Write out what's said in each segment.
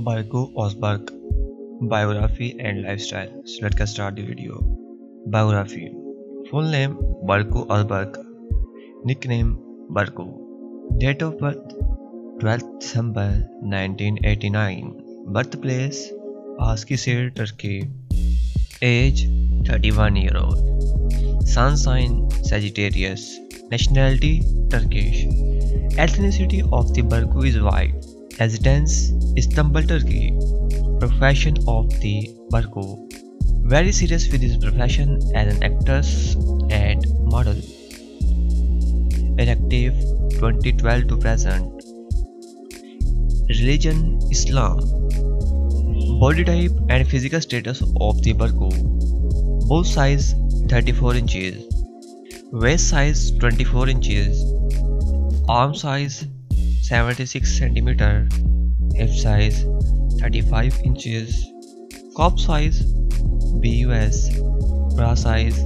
Barco Osberg Biography and Lifestyle. So let's get start the video. Biography. Full name Barco Osberg. Nickname Barco. Date of birth 12th December 1989. Birthplace Eskişehir, Turkey. Age 31-year-old. Sun sign Sagittarius. Nationality Turkish. Ethnicity of the Barco is white. Residence Istanbul, Turkey. Profession of the Barco. Very serious with his profession as an actress and model. Inactive 2012 to present. Religion Islam. Body type and physical status of the Barco. Both size 34 inches. Waist size 24 inches. Arm size 76 cm. Hip size 35 inches. Cup size BUS. Bra size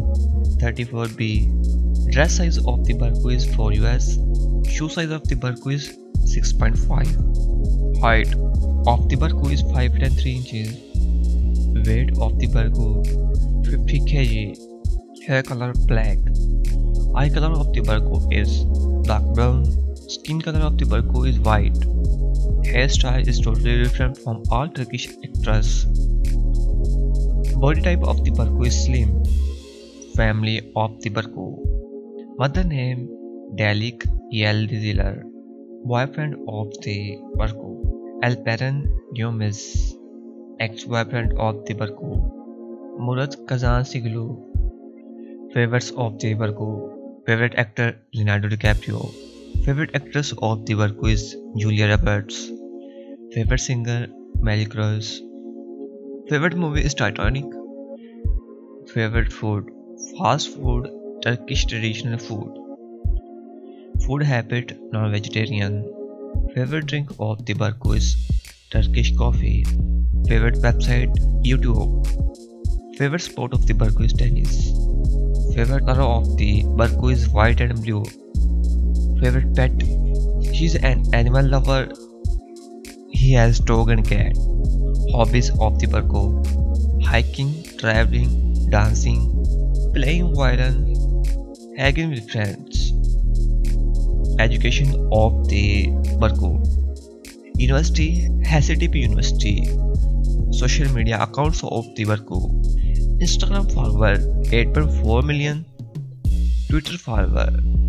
34B. Dress size of the Barco is 4US. Shoe size of the Barco is 6.5. Height of the Barco is 5 feet and 3 inches. Weight of the Barco 50 kg. Hair color black. Eye color of the Barco is dark brown. Skin color of the Barco is white. Hairstyle is totally different from all Turkish actors. Body type of the Barco is slim. Family of the Barco. Mother name Delik Yıldızlar. Boyfriend of the Barco Alperen Yilmaz. Ex-boyfriend of the Barco Murat Kazansiglu. Favorites of the Barco. Favorite actor Leonardo DiCaprio. Favorite actress of the Barco is Julia Roberts. Favorite singer Miley Cyrus. Favorite movie is Titanic. Favorite food fast food, Turkish traditional food. Food habit non-vegetarian. Favorite drink of the Barco is Turkish coffee. Favorite website YouTube. Favorite sport of the Barco is tennis. Favorite color of the Barco is white and blue. Favorite pet. He is an animal lover. He has dog and cat. Hobbies of the Barco: hiking, traveling, dancing, playing violin, hanging with friends. Education of the Barco: University, HACCP University. Social media accounts of the Barco: Instagram follower 8.4 million, Twitter follower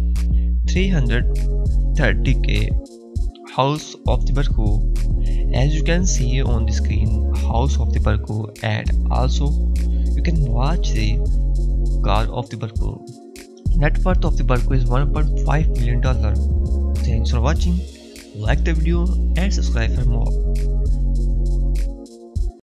330k. House of the Barco. As you can see on the screen, House of the Barco, and also you can watch the car of the Barco. Net worth of the Barco is $1.5 million. Thanks for watching. Like the video and subscribe for more.